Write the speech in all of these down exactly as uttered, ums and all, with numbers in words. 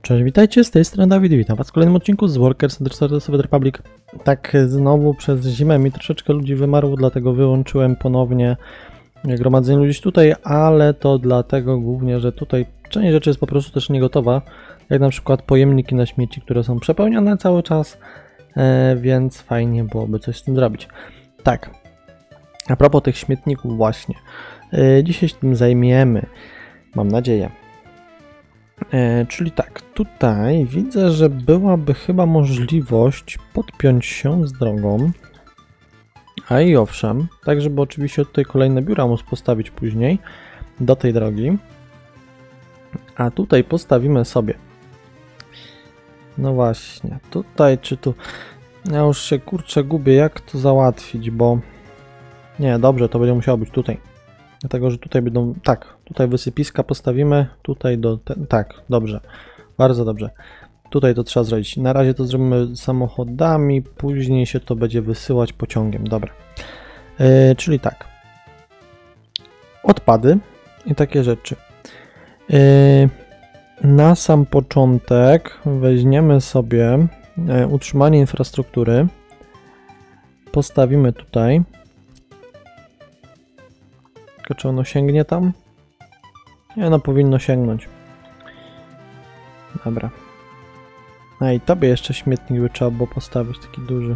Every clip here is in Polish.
Cześć, witajcie, z tej strony Dawid, witam was w kolejnym odcinku z Workers and the Soviet Republic. Tak, znowu przez zimę mi troszeczkę ludzi wymarło, dlatego wyłączyłem ponownie gromadzenie ludzi tutaj, ale to dlatego głównie, że tutaj część rzeczy jest po prostu też niegotowa, jak na przykład pojemniki na śmieci, które są przepełnione cały czas, e, więc fajnie byłoby coś z tym zrobić. Tak, a propos tych śmietników właśnie, e, dzisiaj się tym zajmiemy, mam nadzieję. E, czyli tak, tutaj widzę, że byłaby chyba możliwość podpiąć się z drogą, a i owszem, tak żeby oczywiście tutaj kolejne biura móc postawić później do tej drogi, a tutaj postawimy sobie, no właśnie, tutaj czy tu, ja już się kurczę gubię jak to załatwić, bo nie, dobrze, to będzie musiało być tutaj. Dlatego, że tutaj będą, tak, tutaj wysypiska postawimy, tutaj do, ten, tak, dobrze, bardzo dobrze. Tutaj to trzeba zrobić. Na razie to zrobimy samochodami, później się to będzie wysyłać pociągiem, dobra. Yy, czyli tak, odpady i takie rzeczy. Yy, na sam początek weźmiemy sobie yy, utrzymanie infrastruktury, postawimy tutaj. Czy ono sięgnie tam? Nie, no powinno sięgnąć. Dobra. A i tobie jeszcze śmietnik by trzeba było postawić, taki duży.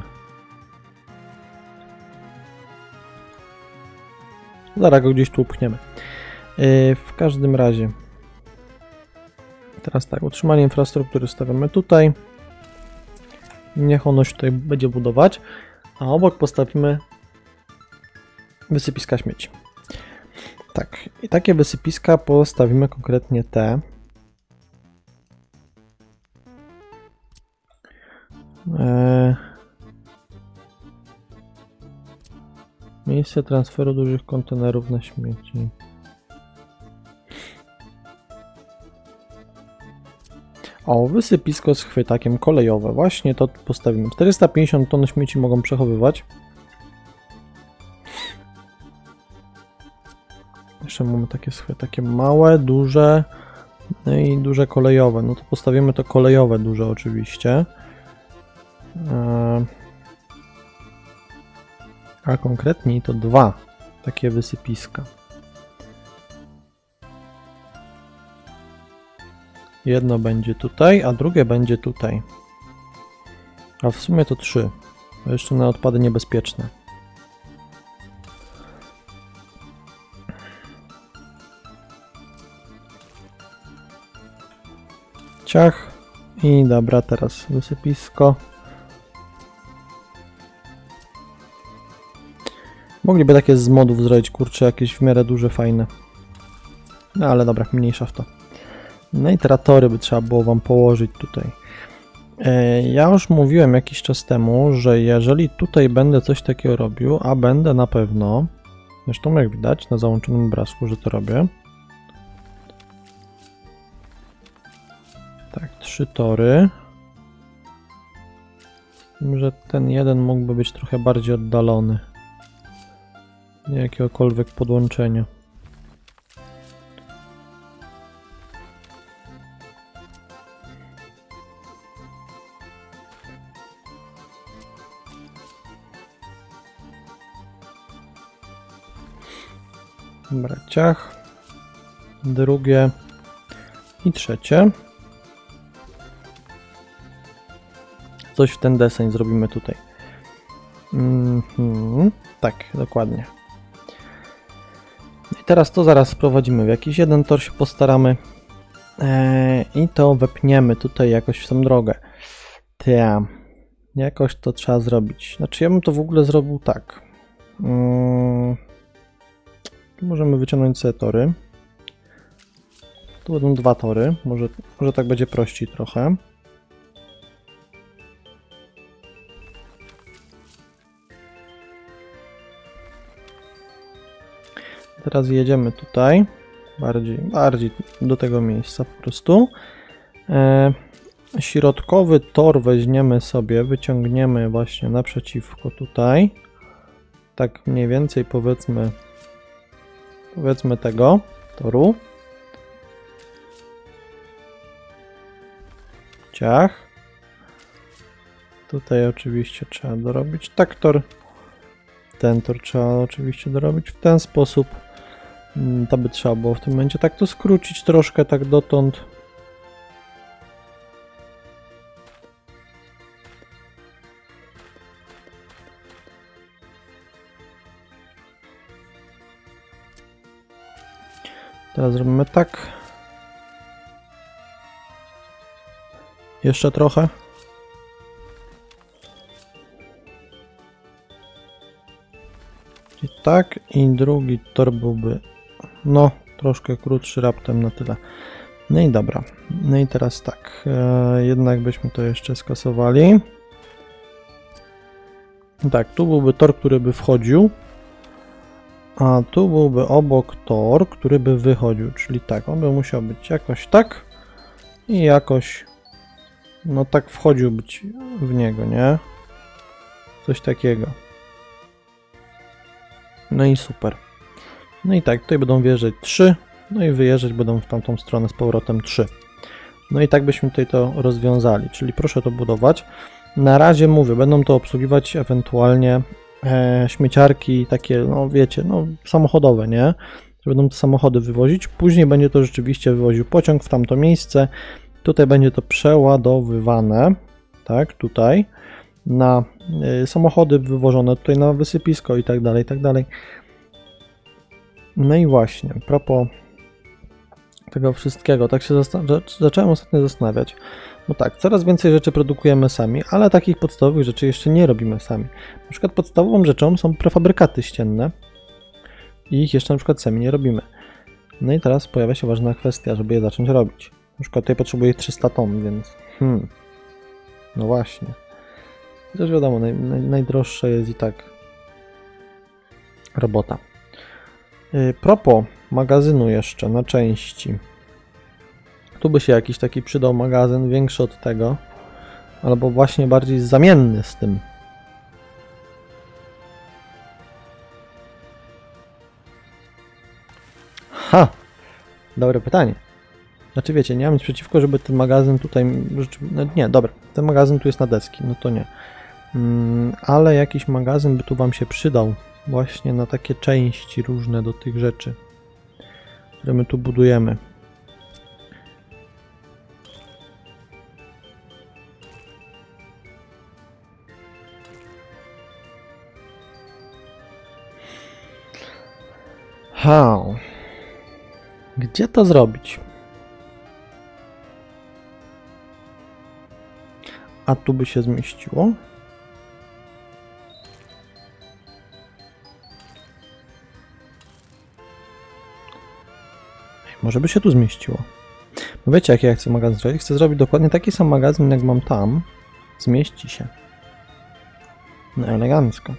Zaraz go gdzieś tu upchniemy. Yy, w każdym razie. Teraz tak, utrzymanie infrastruktury stawiamy tutaj. Niech ono się tutaj będzie budować. A obok postawimy wysypiska śmieci. Tak, i takie wysypiska postawimy konkretnie te. Eee, miejsce transferu dużych kontenerów na śmieci. O, wysypisko z chwytakiem kolejowe. Właśnie to postawimy. czterysta pięćdziesiąt ton śmieci mogą przechowywać. Jeszcze mamy takie, takie małe, duże, no i duże kolejowe. No to postawimy to kolejowe duże oczywiście. A konkretniej to dwa takie wysypiska. Jedno będzie tutaj, a drugie będzie tutaj. A w sumie to trzy. To jeszcze na odpady niebezpieczne. Ciach. I dobra, teraz wysypisko. Mogliby takie z modów zrobić, kurczę, jakieś w miarę duże, fajne. No ale dobra, mniejsza w to. No i teraz tory by trzeba było wam położyć tutaj. E, ja już mówiłem jakiś czas temu, że jeżeli tutaj będę coś takiego robił, a będę na pewno, zresztą jak widać na załączonym obrazku, że to robię. Tak, trzy tory. Z tym, że ten jeden mógłby być trochę bardziej oddalony. Nie jakiegokolwiek podłączenia. Dobra, ciach. Drugie i trzecie. Coś w ten deseń zrobimy tutaj. Mm-hmm. Tak, dokładnie. I teraz to zaraz sprowadzimy w jakiś jeden tor, się postaramy. Eee, I to wepniemy tutaj jakoś w tą drogę. Tia. Jakoś to trzeba zrobić. Znaczy ja bym to w ogóle zrobił tak. Mm. Tu możemy wyciągnąć sobie tory. Tu będą dwa tory. Może, może tak będzie prościej trochę. Teraz jedziemy tutaj, bardziej, bardziej do tego miejsca po prostu. E, środkowy tor weźmiemy sobie, wyciągniemy właśnie naprzeciwko tutaj. Tak mniej więcej powiedzmy, powiedzmy tego toru. ciach. Tutaj oczywiście trzeba dorobić tak tor. Ten tor trzeba oczywiście dorobić w ten sposób. To by trzeba było w tym momencie tak to skrócić troszkę, tak dotąd. Teraz zrobimy tak. Jeszcze trochę. I tak, i drugi tor byłby, no, troszkę krótszy raptem na tyle. No i dobra. No i teraz tak, e, jednak byśmy to jeszcze skasowali. Tak, tu byłby tor, który by wchodził, a tu byłby obok tor, który by wychodził, czyli tak, on by musiał być jakoś tak i jakoś, no tak wchodził być w niego, nie? Coś takiego. No i super. No i tak, tutaj będą wjeżdżać trzy, no i wyjeżdżać będą w tamtą stronę z powrotem trzy. No i tak byśmy tutaj to rozwiązali, czyli proszę to budować. Na razie mówię, będą to obsługiwać ewentualnie e, śmieciarki takie, no wiecie, no samochodowe, nie? Będą te samochody wywozić, później będzie to rzeczywiście wywoził pociąg w tamto miejsce. Tutaj będzie to przeładowywane, tak, tutaj, na y, samochody wywożone tutaj na wysypisko i tak dalej, i tak dalej. No i właśnie, a propos tego wszystkiego, tak się zacząłem ostatnio zastanawiać. No tak, coraz więcej rzeczy produkujemy sami, ale takich podstawowych rzeczy jeszcze nie robimy sami. Na przykład podstawową rzeczą są prefabrykaty ścienne i ich jeszcze na przykład sami nie robimy. No i teraz pojawia się ważna kwestia, żeby je zacząć robić. Na przykład tutaj potrzebuję trzysta ton, więc hmm, no właśnie. Chociaż wiadomo, naj, naj, najdroższa jest i tak robota. Yy, propos magazynu jeszcze na części. Tu by się jakiś taki przydał magazyn większy od tego, albo właśnie bardziej zamienny z tym. Ha! Dobre pytanie. Znaczy wiecie, nie mam nic przeciwko, żeby ten magazyn tutaj... No nie, dobra, ten magazyn tu jest na deski, no to nie. Hmm, ale jakiś magazyn by tu wam się przydał właśnie na takie części różne do tych rzeczy, które my tu budujemy. How? Gdzie to zrobić? A tu by się zmieściło. Może by się tu zmieściło. No wiecie, jaki ja chcę magazyn zrobić? Chcę zrobić dokładnie taki sam magazyn, jak mam tam. Zmieści się. No elegancko.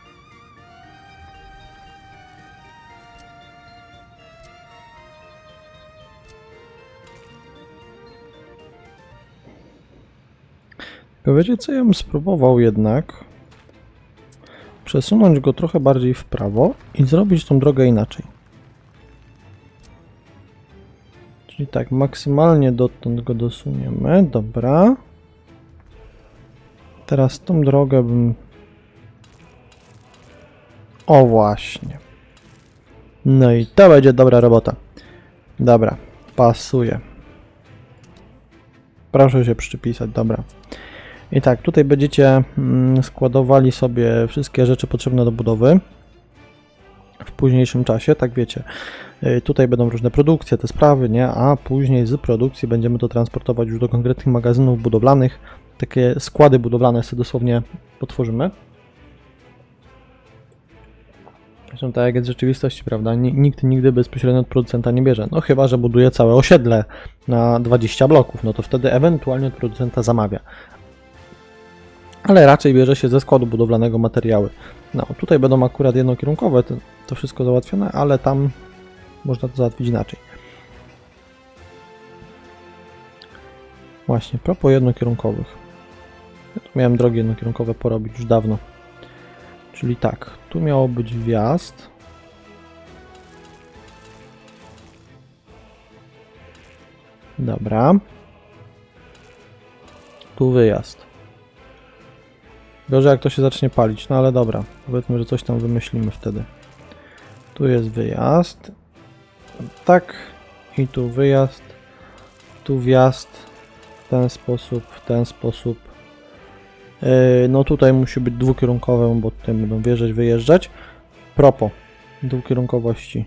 Wiecie co, ja bym spróbował jednak przesunąć go trochę bardziej w prawo i zrobić tą drogę inaczej. Czyli tak, maksymalnie dotąd go dosuniemy, dobra. Teraz tą drogę bym... O właśnie. No i to będzie dobra robota. Dobra, pasuje. Proszę się przypisać, dobra. I tak, tutaj będziecie składowali sobie wszystkie rzeczy potrzebne do budowy w późniejszym czasie, tak wiecie. Tutaj będą różne produkcje, te sprawy, nie? A później z produkcji będziemy to transportować już do konkretnych magazynów budowlanych. Takie składy budowlane sobie dosłownie potworzymy. Zresztą tak jak jest w rzeczywistości, prawda? Nikt nigdy bezpośrednio od producenta nie bierze. No chyba że buduje całe osiedle na dwadzieścia bloków, no to wtedy ewentualnie od producenta zamawia. Ale raczej bierze się ze składu budowlanego materiały. No, tutaj będą akurat jednokierunkowe, to, to wszystko załatwione, ale tam można to załatwić inaczej. Właśnie, propos jednokierunkowych. Ja tu miałem drogi jednokierunkowe porobić już dawno. Czyli tak, tu miało być wjazd. Dobra. Tu wyjazd. Gorzej jak to się zacznie palić, no ale dobra. Powiedzmy, że coś tam wymyślimy wtedy. Tu jest wyjazd. Tak. I tu wyjazd. Tu wjazd. W ten sposób, w ten sposób. Yy, no tutaj musi być dwukierunkowe, bo tutaj będą wjeżdżać, wyjeżdżać. Propos dwukierunkowości.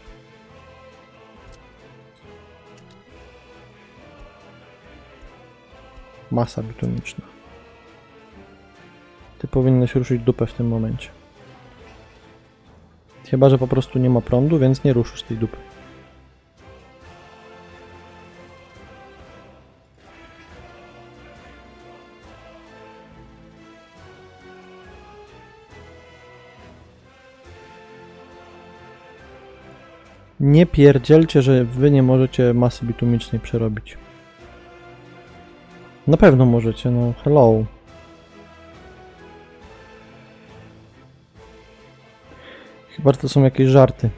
Masa bitumiczna. Ty powinieneś ruszyć dupę w tym momencie. Chyba że po prostu nie ma prądu, więc nie ruszysz tej dupy. Nie pierdzielcie, że wy nie możecie masy bitumicznej przerobić. Na pewno możecie, no hello. Chyba to są jakieś żarty.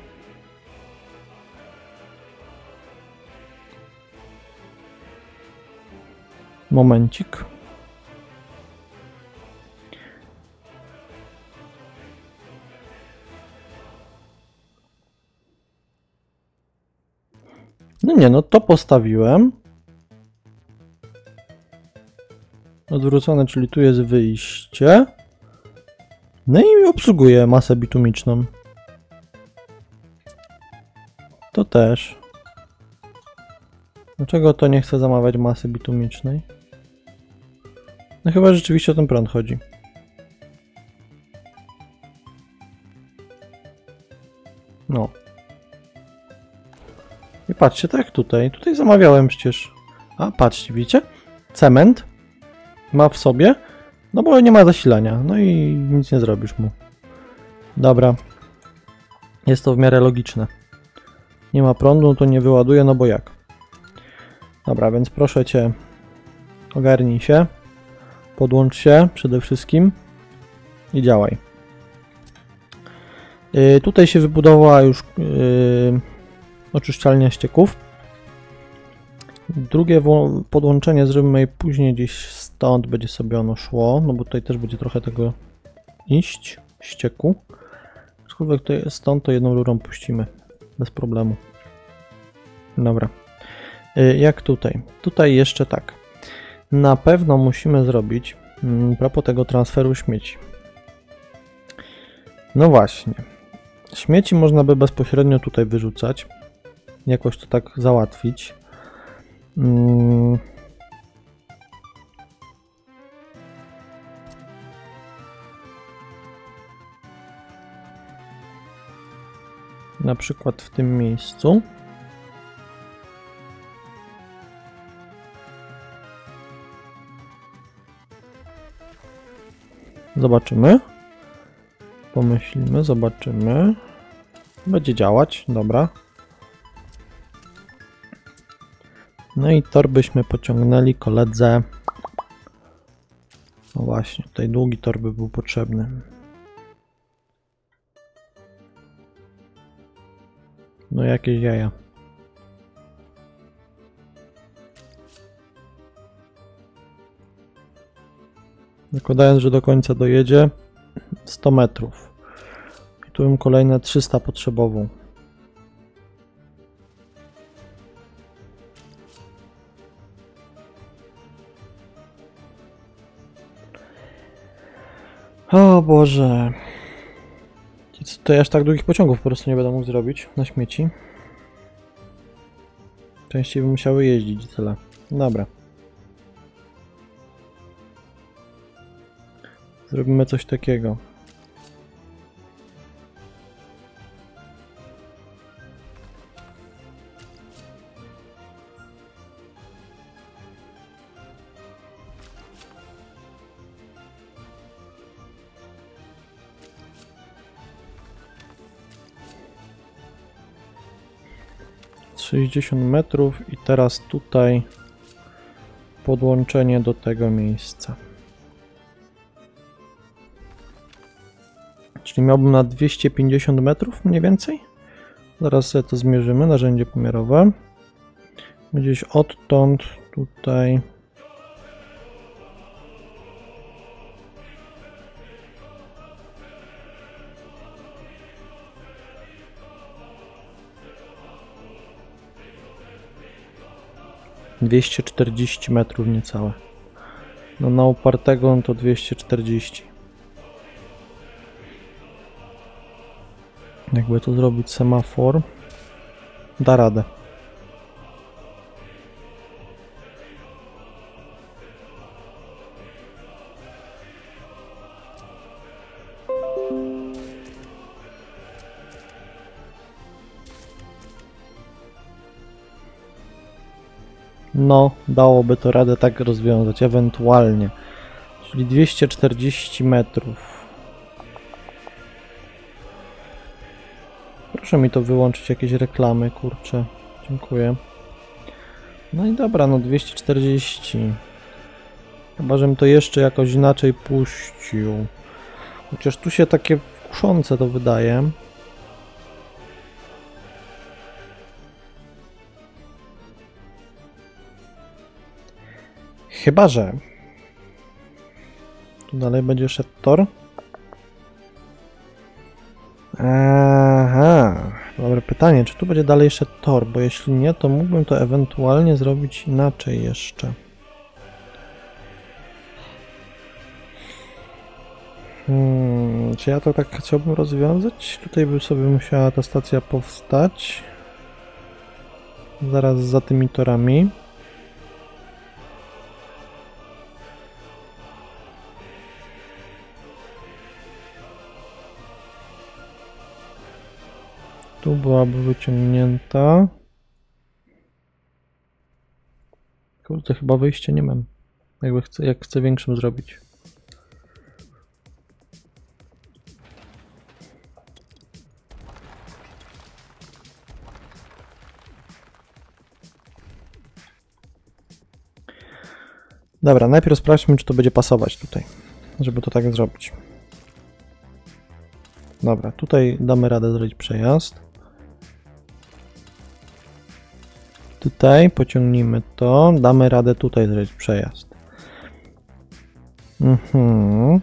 Momencik. No nie, no to postawiłem. Odwrócone, czyli tu jest wyjście. No i obsługuję masę bitumiczną. To też. Dlaczego to nie chce zamawiać masy bitumicznej? No chyba rzeczywiście o ten prąd chodzi. No. I patrzcie, tak jak tutaj. Tutaj zamawiałem przecież. A, patrzcie, widzicie? Cement ma w sobie, no bo nie ma zasilania. No i nic nie zrobisz mu. Dobra. Jest to w miarę logiczne. Nie ma prądu, to nie wyładuje, no bo jak? Dobra, więc proszę cię, ogarnij się, podłącz się przede wszystkim i działaj. Yy, tutaj się wybudowała już yy, oczyszczalnia ścieków. Drugie podłączenie zrobimy później gdzieś stąd, będzie sobie ono szło, no bo tutaj też będzie trochę tego iść, ścieku. Aczkolwiek tutaj stąd to jedną rurą puścimy, bez problemu. Dobra. Jak tutaj? Tutaj jeszcze tak. Na pewno musimy zrobić a propos tego transferu śmieci. No właśnie. Śmieci można by bezpośrednio tutaj wyrzucać. Jakoś to tak załatwić. Hmm. Na przykład w tym miejscu. Zobaczymy. Pomyślimy, zobaczymy. Będzie działać, dobra. No i tor byśmy pociągnęli koledze. No właśnie, tutaj długi tor by był potrzebny. No jakieś jaja. Zakładając, że do końca dojedzie sto metrów. I tu bym kolejne trzysta potrzebował. O Boże. To ja aż tak długich pociągów po prostu nie będę mógł zrobić na śmieci. Częściej by musiały jeździć i tyle. Dobra. Zrobimy coś takiego. sześćdziesiąt metrów i teraz tutaj podłączenie do tego miejsca. Czyli miałbym na dwieście pięćdziesiąt metrów mniej więcej. Zaraz sobie to zmierzymy, narzędzie pomiarowe. Gdzieś odtąd tutaj dwieście czterdzieści metrów niecałe. No na upartego to dwieście czterdzieści. Jakby tu zrobić semafor, da radę. No, dałoby to radę tak rozwiązać, ewentualnie. Czyli dwieście czterdzieści metrów. Proszę mi to wyłączyć, jakieś reklamy, kurczę. Dziękuję. No i dobra, no dwieście czterdzieści. Chyba, żebym to jeszcze jakoś inaczej puścił. Chociaż tu się takie wkuszące to wydaje. Chyba, że tu dalej będzie szedł tor. Aha, dobre pytanie, czy tu będzie dalej szedł tor, bo jeśli nie, to mógłbym to ewentualnie zrobić inaczej jeszcze. Hmm, czy ja to tak chciałbym rozwiązać? Tutaj by sobie musiała ta stacja powstać. Zaraz za tymi torami. Tu byłaby wyciągnięta. Kurde, chyba wyjścia nie mam. Jakby chcę, jak chcę większym zrobić. Dobra, najpierw sprawdźmy, czy to będzie pasować tutaj, żeby to tak zrobić. Dobra, tutaj damy radę zrobić przejazd. Tutaj pociągnijmy to, damy radę tutaj zrobić przejazd. Mhm.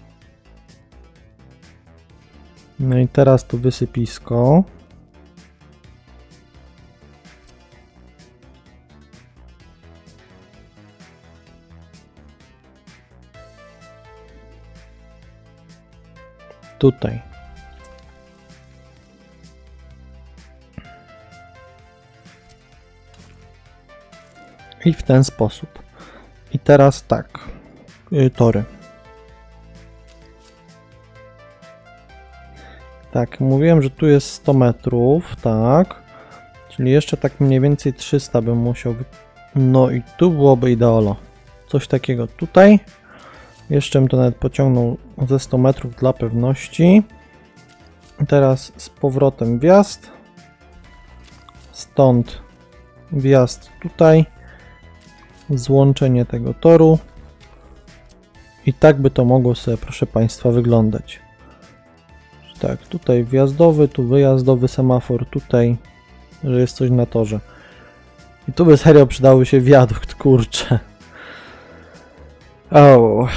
No i teraz to wysypisko. Tutaj. I w ten sposób. I teraz tak. Yy, tory. Tak, mówiłem, że tu jest sto metrów, tak. Czyli jeszcze tak mniej więcej trzysta bym musiał. No i tu byłoby ideolo. Coś takiego tutaj. Jeszcze bym to nawet pociągnął ze sto metrów dla pewności. Teraz z powrotem wjazd. Stąd wjazd tutaj. Złączenie tego toru. I tak by to mogło sobie, proszę Państwa, wyglądać. Tak, tutaj wjazdowy, tu wyjazdowy semafor, tutaj, że jest coś na torze. I tu by serio przydały się wiadukt, kurczę. O.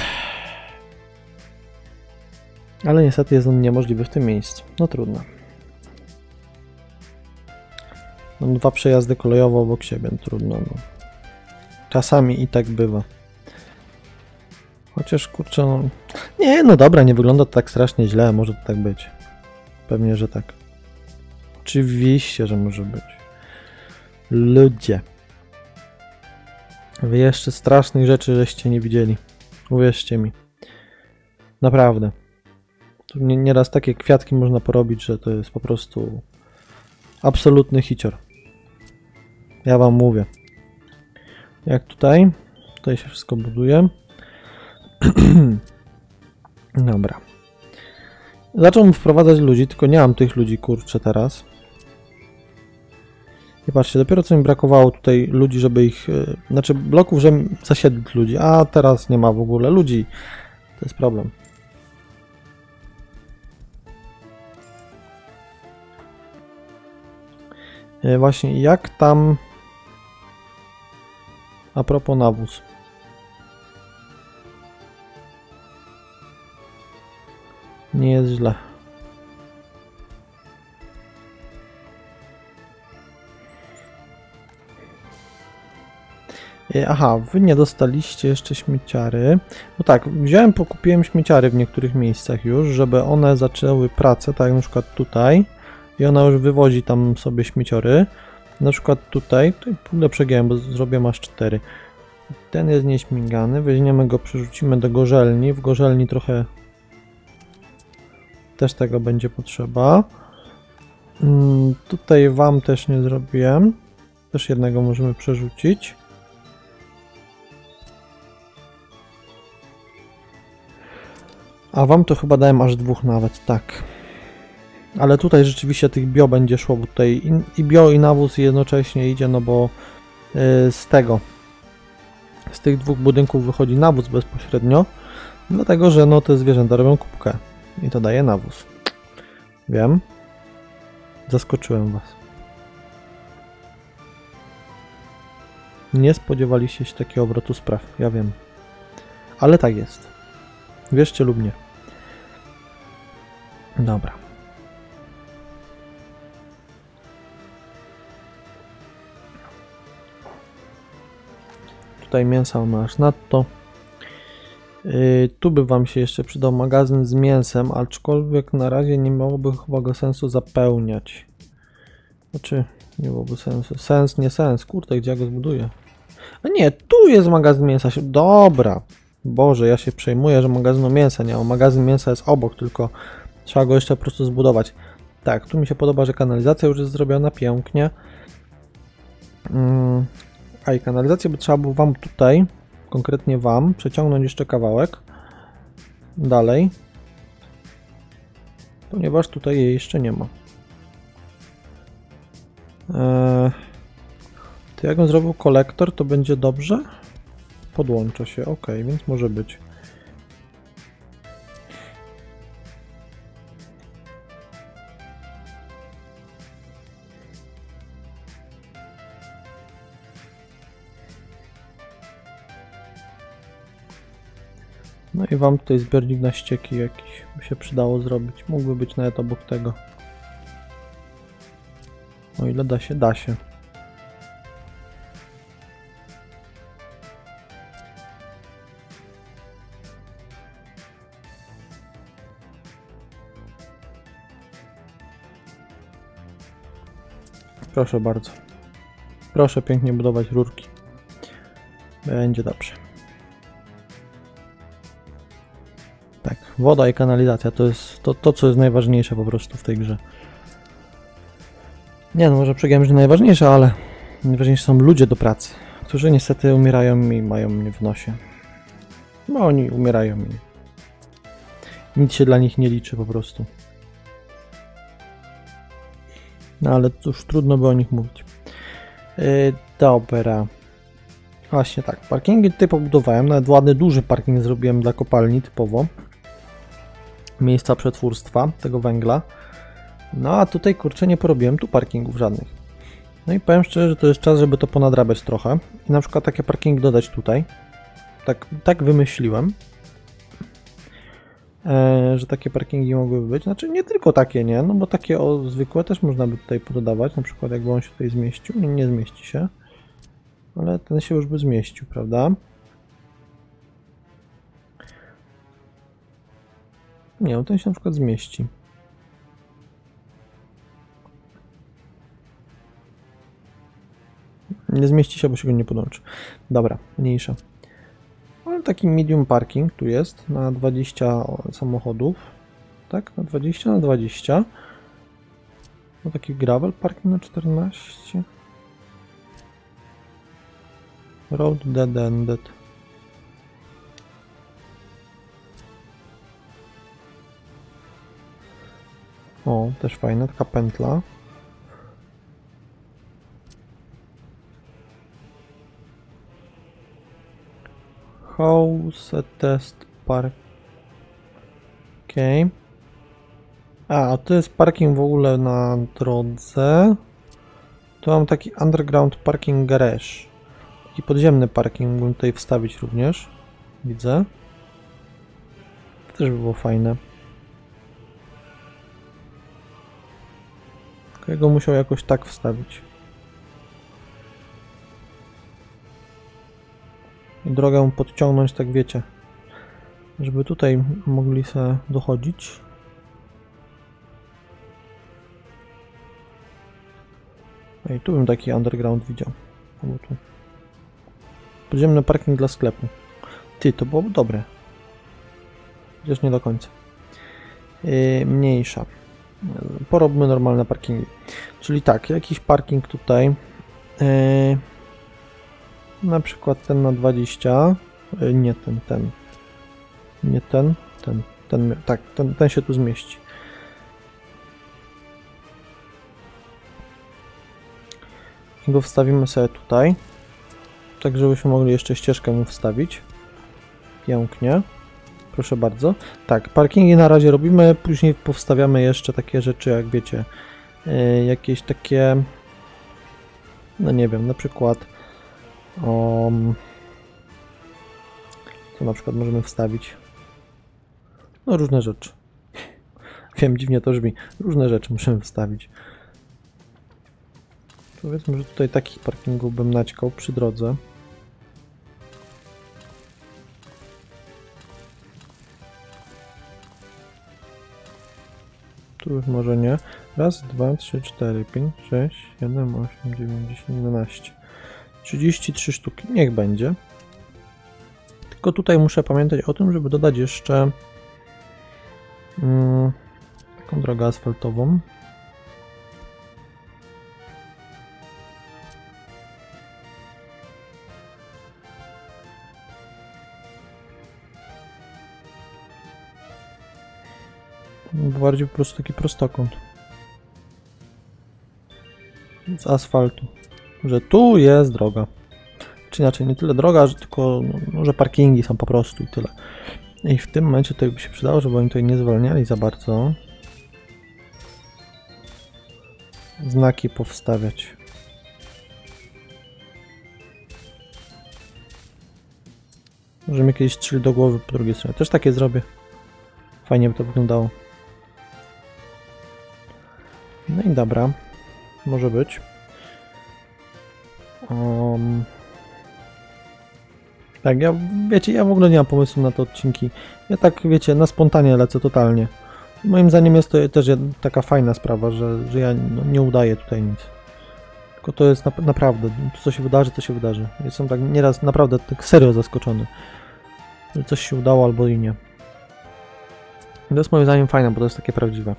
Ale niestety jest on niemożliwy w tym miejscu. No trudno. Mam dwa przejazdy kolejowe obok siebie, trudno. No. Czasami i tak bywa. Chociaż kurczę, no... Nie, no dobra, nie wygląda to tak strasznie źle, może to tak być. Pewnie, że tak. Oczywiście, że może być. Ludzie. Wy jeszcze strasznych rzeczy żeście nie widzieli. Uwierzcie mi. Naprawdę. Tu nie, nieraz takie kwiatki można porobić, że to jest po prostu absolutny hicior. Ja wam mówię. Jak tutaj? Tutaj się wszystko buduje. Dobra. Zacząłem wprowadzać ludzi, tylko nie mam tych ludzi, kurczę, teraz. I patrzcie, dopiero co mi brakowało tutaj ludzi, żeby ich... Znaczy bloków, żeby zasiedlić ludzi, a teraz nie ma w ogóle ludzi. To jest problem. Właśnie, jak tam... A propos nawóz. Nie jest źle. Aha, wy nie dostaliście jeszcze śmieciary. No tak, wziąłem, pokupiłem śmieciary w niektórych miejscach już, żeby one zaczęły pracę, tak jak na przykład tutaj. I ona już wywozi tam sobie śmieciory. Na przykład tutaj, tutaj pójdę przegiąłem, bo zrobię aż cztery. Ten jest nieśmigany, weźmiemy go, przerzucimy do gorzelni. W gorzelni trochę też tego będzie potrzeba. Hmm, tutaj wam też nie zrobiłem. Też jednego możemy przerzucić. A wam to chyba dałem aż dwóch nawet, tak. Ale tutaj rzeczywiście tych bio będzie szło, bo tutaj i, i bio i nawóz jednocześnie idzie, no bo yy, z tego, z tych dwóch budynków wychodzi nawóz bezpośrednio, dlatego że no te zwierzęta robią kubkę i to daje nawóz. Wiem. Zaskoczyłem was. Nie spodziewaliście się takiego obrotu spraw, ja wiem. Ale tak jest. Wierzcie lub nie. Dobra. Tutaj mięsa masz nadto. Yy, tu by wam się jeszcze przydał magazyn z mięsem, aczkolwiek na razie nie miałoby chyba go sensu zapełniać. Znaczy, nie byłoby sensu. Sens, nie sens. Kurde, gdzie ja go zbuduję? A nie, tu jest magazyn mięsa. Dobra. Boże, ja się przejmuję, że magazynu mięsa nie ma. Magazyn mięsa jest obok, tylko trzeba go jeszcze po prostu zbudować. Tak, tu mi się podoba, że kanalizacja już jest zrobiona pięknie. Hmm. A i kanalizację by trzeba było wam tutaj, konkretnie wam, przeciągnąć jeszcze kawałek dalej, ponieważ tutaj jej jeszcze nie ma. Eee, to jak on zrobił kolektor, to będzie dobrze? Podłącza się, ok, więc może być. No i wam tutaj zbiornik na ścieki jakiś by się przydało zrobić. Mógłby być nawet obok tego. O ile da się, da się. Proszę bardzo. Proszę pięknie budować rurki. Będzie dobrze. Tak, woda i kanalizacja to jest to, to co jest najważniejsze po prostu w tej grze. Nie no, może przegiąłem, że najważniejsze, ale najważniejsze są ludzie do pracy, którzy niestety umierają i mają mnie w nosie. No oni umierają i nic się dla nich nie liczy po prostu. No ale cóż, trudno by o nich mówić. Yy, dobra. Właśnie tak, parkingi tutaj pobudowałem, nawet ładny, duży parking zrobiłem dla kopalni typowo. Miejsca przetwórstwa tego węgla. No a tutaj kurczę nie porobiłem tu parkingów żadnych. No i powiem szczerze, że to jest czas, żeby to ponadrabiać trochę. I na przykład takie parkingi dodać tutaj. Tak, tak wymyśliłem. E, że takie parkingi mogłyby być. Znaczy nie tylko takie, nie? No bo takie o, zwykłe też można by tutaj pododawać. Na przykład jakby on się tutaj zmieścił. Nie, nie zmieści się. Ale ten się już by zmieścił, prawda? Nie, no ten się na przykład zmieści. Nie zmieści się, bo się go nie podłączy. Dobra, mniejsza. Ale taki medium parking tu jest na dwadzieścia samochodów. Tak? Na dwadzieścia na dwadzieścia. No taki gravel parking na czternaście. Road dead ended. O, też fajna, taka pętla. House test park. Okej. Okay. A, to jest parking w ogóle na drodze. Tu mam taki underground parking garage. Taki podziemny parking mógłbym tutaj wstawić również. Widzę. To też by było fajne. Tylko ja go musiał jakoś tak wstawić. i drogę podciągnąć, tak wiecie, żeby tutaj mogli sobie dochodzić. Ej, tu bym taki underground widział. Albo tu. Podziemny parking dla sklepu. Ty, to byłoby dobre. Chociaż nie do końca. Yy, mniejsza. Porobmy normalne parkingi. Czyli tak, jakiś parking tutaj. Yy, na przykład ten na dwadzieścia. Yy, nie ten, ten. Nie ten, ten. ten tak, ten, ten się tu zmieści. I go wstawimy sobie tutaj. Tak, żebyśmy mogli jeszcze ścieżkę mu wstawić. Pięknie. Proszę bardzo. Tak, parkingi na razie robimy, później powstawiamy jeszcze takie rzeczy, jak wiecie, yy, jakieś takie, no nie wiem, na przykład um, co na przykład możemy wstawić? No różne rzeczy. Wiem, dziwnie to brzmi. Różne rzeczy musimy wstawić. Powiedzmy, że tutaj takich parkingów bym naćkał przy drodze. Tu już może nie. Raz, dwa, trzy, cztery, pięć, sześć, siedem, osiem, dziewięć, dziesięć, jedenaście. trzydzieści trzy sztuki. Niech będzie. Tylko tutaj muszę pamiętać o tym, żeby dodać jeszcze um, taką drogę asfaltową. Bardziej po prostu taki prostokąt. Z asfaltu. Że tu jest droga. Czy inaczej, nie tyle droga, że tylko, no, że parkingi są po prostu i tyle. I w tym momencie to by się przydało, żeby oni tutaj nie zwalniali za bardzo. Znaki powstawiać. Możemy kiedyś strzelić do głowy po drugiej stronie. Też takie zrobię. Fajnie by to wyglądało. No i dobra. Może być. Um, tak, ja, wiecie, ja w ogóle nie mam pomysłu na te odcinki. Ja tak, wiecie, na spontanie lecę totalnie. Moim zdaniem jest to też taka fajna sprawa, że, że ja no, nie udaję tutaj nic. Tylko to jest na, naprawdę, to co się wydarzy, to się wydarzy. Jestem tak nieraz naprawdę tak serio zaskoczony, że coś się udało albo i nie. To jest moim zdaniem fajne, bo to jest takie prawdziwe.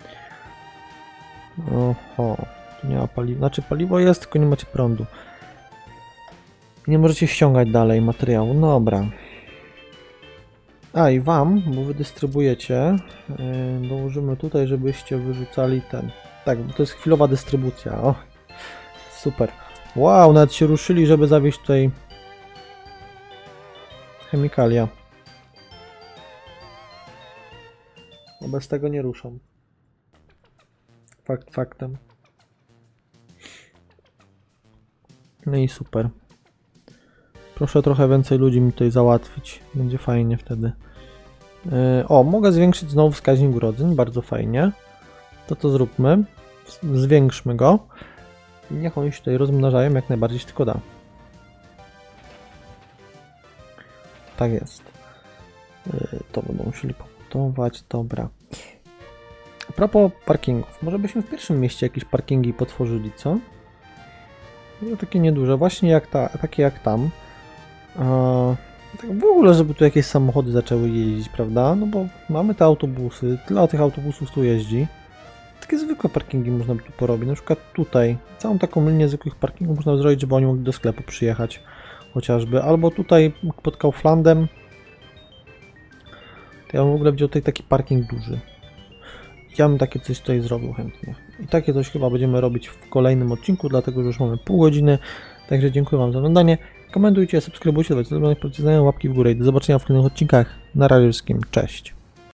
Oho, tu nie ma paliwa. Znaczy paliwo jest, tylko nie macie prądu. Nie możecie ściągać dalej materiału. No dobra. A i wam, bo wy dystrybuujecie, yy, dołożymy tutaj, żebyście wyrzucali ten. Tak, bo to jest chwilowa dystrybucja. O, super. Wow, nawet się ruszyli, żeby zawieźć tutaj chemikalia. No bez tego nie ruszą. Fakt faktem. No i super. Proszę trochę więcej ludzi mi tutaj załatwić. Będzie fajnie wtedy. Yy, o, mogę zwiększyć znowu wskaźnik urodzeń. Bardzo fajnie. To to zróbmy. Zwiększmy go. I niech oni się tutaj rozmnażają jak najbardziej się tylko da. Tak jest. Yy, to będą musieli pobudować. Dobra. A propos parkingów. Może byśmy w pierwszym mieście jakieś parkingi potworzyli, co? No, takie nieduże. Właśnie jak ta, takie jak tam. Eee, tak w ogóle, żeby tu jakieś samochody zaczęły jeździć, prawda? No bo mamy te autobusy. Tyle tych autobusów tu jeździ. Takie zwykłe parkingi można by tu porobić. Na przykład tutaj. Całą taką linię zwykłych parkingów można zrobić, żeby oni mogli do sklepu przyjechać. Chociażby. Albo tutaj pod Kauflandem. To ja bym w ogóle widział tutaj taki parking duży. Ja bym takie coś tutaj zrobił chętnie. I takie coś chyba będziemy robić w kolejnym odcinku, dlatego że już mamy pół godziny. Także dziękuję wam za oglądanie. Komentujcie, subskrybujcie, dawajcie łapki w górę i do zobaczenia w kolejnych odcinkach. Na razie wszystkim, cześć.